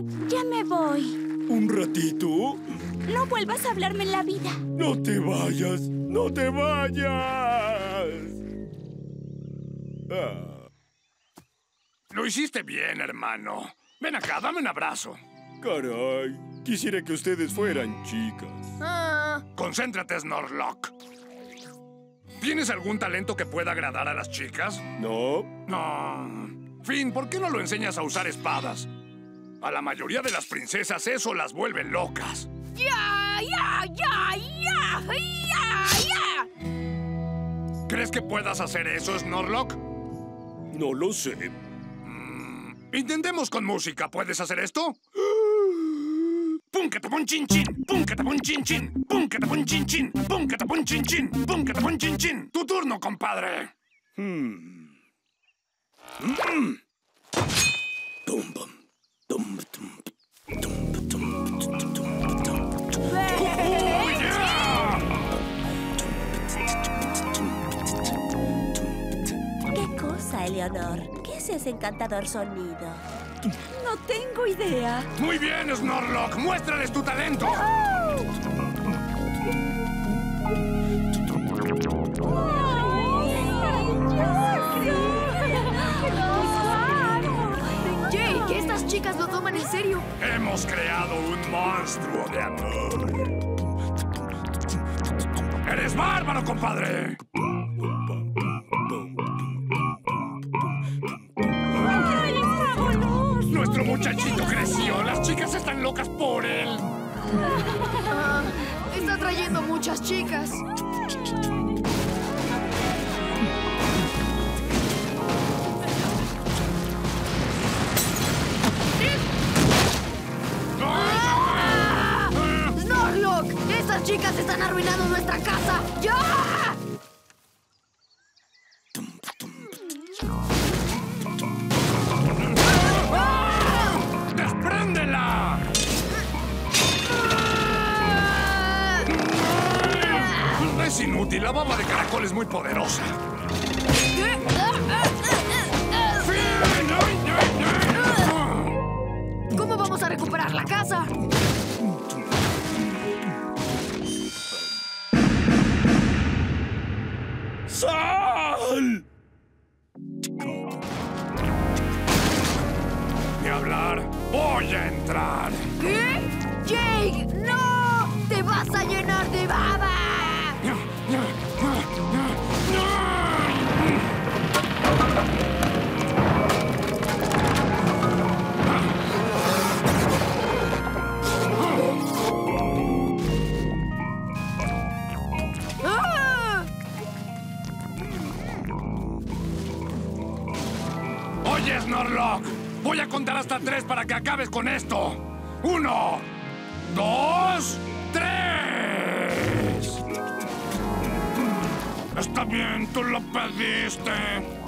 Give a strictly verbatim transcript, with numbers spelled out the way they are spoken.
Ya me voy. ¿Un ratito? No vuelvas a hablarme en la vida. ¡No te vayas! ¡No te vayas! Ah. Lo hiciste bien, hermano. Ven acá, dame un abrazo. Caray, quisiera que ustedes fueran chicas. Ah, Concéntrate, Snorlock. ¿Tienes algún talento que pueda agradar a las chicas? ¿No? No. Finn, ¿por qué no lo enseñas a usar espadas? A la mayoría de las princesas eso las vuelve locas. ¡Ya, ya, ya, ya! ¡Ya, ya! ¿Crees que puedas hacer eso, Snorlock? No lo sé. Intentemos con música. ¿Puedes hacer esto? ¡Pum, que te pon chin chin! ¡Pum, que te pon chin chin! ¡Pum, que te pon chin chin! ¡Pum, que te pon chin chin! ¡Pum, que te pon chin chin! ¡Tu turno, compadre! Hmm. Mm. Tum, bum. Tum, tum, tum, tum, tum, tum, tum, tum. ¡Oh, yeah! ¿Qué cosa, Eleonor? ¿Qué es ese encantador sonido? No tengo idea. ¡Muy bien, Snorlock! ¡Muéstrales tu talento! Jake, estas chicas lo toman en serio. Hemos creado un monstruo de amor. ¡Eres bárbaro, compadre! ¡Ay, es fabuloso! Nuestro muchachito creció. Las chicas están locas por él. Ah, está trayendo muchas chicas. ¡Ah! ¡Snorlock! ¡Estas chicas están arruinando nuestra casa! ¡Ya! ¡Despréndela! Es inútil. La baba de caracol es muy poderosa. ¿Cómo vamos a recuperar la casa? ¡Sal! Ni hablar. Voy a entrar. ¿Qué? ¡Jake! ¡No! ¡Te vas a llenar de baba! ¡Ah! Oye, Snorlock. Voy a contar hasta tres para que acabes con esto. Uno, dos, tres. Está bien, tú lo pediste.